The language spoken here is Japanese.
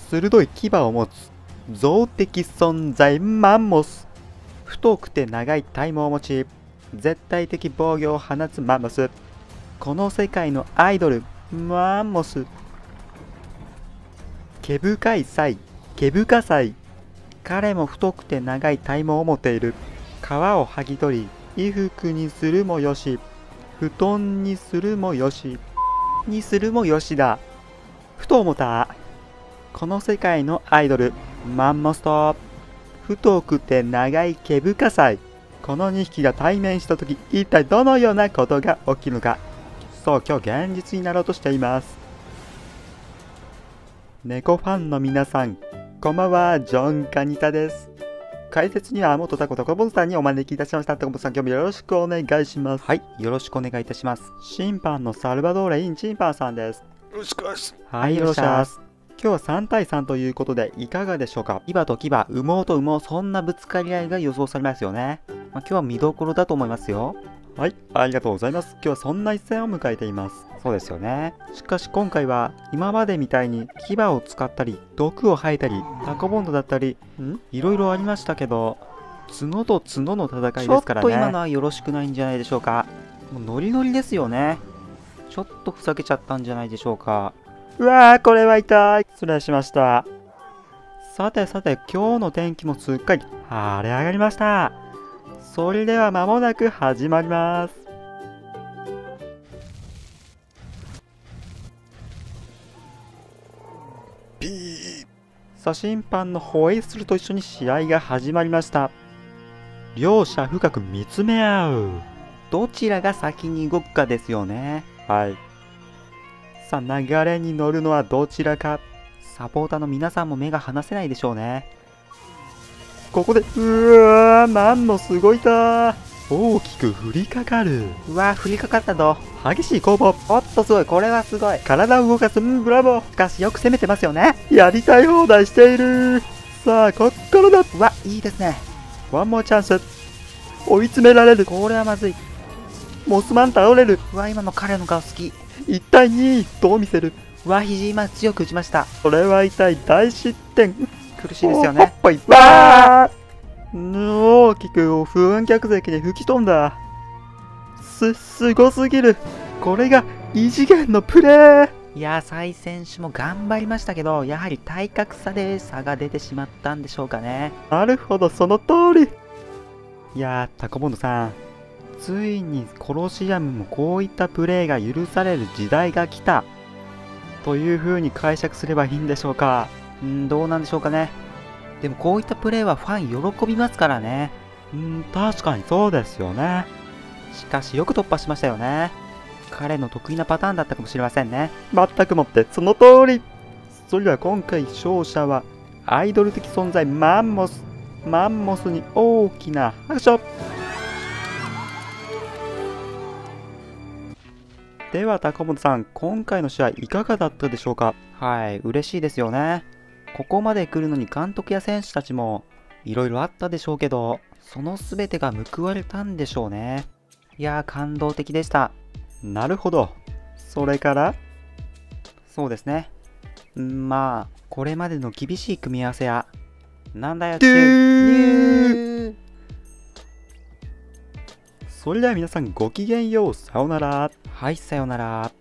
鋭い牙を持つ象的存在マンモス。太くて長い体毛を持ち、絶対的防御を放つマンモス。この世界のアイドルマンモス。毛深いサイ、毛深サイ。彼も太くて長い体毛を持っている。皮を剥ぎ取り、衣服にするもよし、布団にするもよし、にするもよしだ。ふと思った。この世界のアイドルマンモスと太くて長い毛深サイ、この2匹が対面した時、一体どのようなことが起きるのか。そう、今日現実になろうとしています。猫ファンの皆さん、こんばんは。ジョン・カニタです。解説には元タコタコボンさんにお招きいたしました。タコボンさん、今日もよろしくお願いします。はい、よろしくお願いいたします。審判のサルバドーレ・イン・チンパンさんです。 よろしくお願いします。 はい、よろしくお願いします。今日は3対3ということでいかがでしょうか。牙と牙、羽毛と羽毛、そんなぶつかり合いが予想されますよね。今日は見どころだと思いますよ。はい、ありがとうございます。今日はそんな一戦を迎えています。そうですよね。しかし今回は今までみたいに牙を使ったり、毒を吐いたり、タコボンドだったり、いろいろありましたけど、角と角の戦いですからね。ちょっと今のはよろしくないんじゃないでしょうか。もうノリノリですよね。ちょっとふざけちゃったんじゃないでしょうか。うわー、これは痛い。失礼しました。さてさて、今日の天気もすっかり晴れ上がりました。それでは間もなく始まります。 ピー。 さあ、審判のホエイスルと一緒に試合が始まりました。両者深く見つめ合う。どちらが先に動くかですよね。はい。さあ、流れに乗るのはどちらか。サポーターの皆さんも目が離せないでしょうね。ここで、うわー、マンモス動いた。大きく降りかかる。うわー、降りかかったぞ。激しい攻防。おっとすごい、これはすごい。体を動かす、ブラボー。しかしよく攻めてますよね。やりたい放題している。さあ、こっからだ。うわ、いいですね。ワンモアチャンス。追い詰められる。これはまずい。モスマン倒れる。うわ、今の彼の顔好き。1対2、どう見せる。うわ、肘今強く打ちました。これは痛い。大失点。苦しいですよね。わー、大きく不安客席に吹き飛んだ。すごすぎる。これが異次元のプレー。いやー、サイ選手も頑張りましたけど、やはり体格差で差が出てしまったんでしょうかね。なるほど、その通り。いやー、タコボンドさん、ついにコロシアムもこういったプレーが許される時代が来たという風に解釈すればいいんでしょうか。どうなんでしょうかね。でもこういったプレーはファン喜びますからね。確かにそうですよね。しかしよく突破しましたよね。彼の得意なパターンだったかもしれませんね。全くもってその通り。それでは今回勝者はアイドル的存在マンモス。マンモスに大きな拍手。では高本さん、今回の試合いかがだったでしょうか。はい、嬉しいですよね。ここまで来るのに監督や選手たちもいろいろあったでしょうけど、その全てが報われたんでしょうね。いやー、感動的でした。なるほど。それからそうですね。まあ、これまでの厳しい組み合わせや、なんだよ、それでは皆さんごきげんよう。さようなら。はい、さようなら。